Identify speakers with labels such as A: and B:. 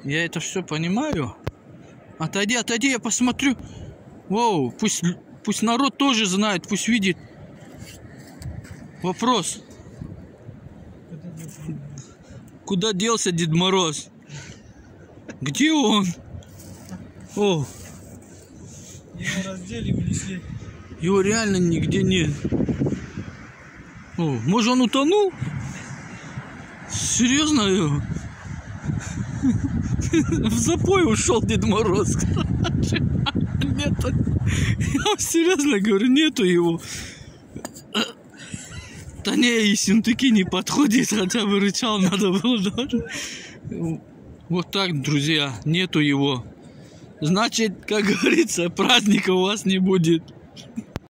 A: Я это все понимаю. Отойди, отойди, я посмотрю. Воу, пусть народ тоже знает, пусть видит. Вопрос. Куда делся Дед Мороз? Где он? О.
B: Его раздели, унесли.
A: Его реально нигде нет. О, может, он утонул? Серьезно? В запой ушел Дед Мороз. Нету. Я вам серьезно говорю, нету его. Да не, и синтуки не подходит, хотя бы рычал надо было даже. Вот так, друзья, нету его. Значит, как говорится, праздника у вас не будет.